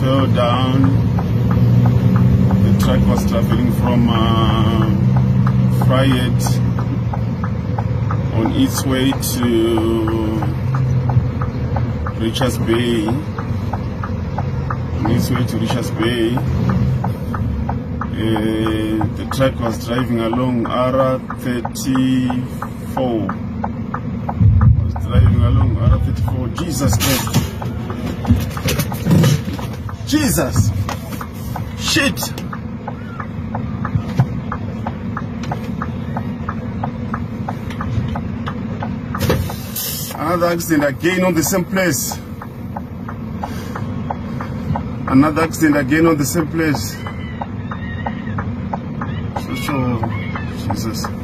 fell down. The truck was traveling from Fryhead on its way to Richards Bay. On its way to Richards Bay, the truck was driving along R34. Driving along R34. Jesus Christ. Jesus. Shit. Another accident again on the same place. Another accident again on the same place. So, Jesus.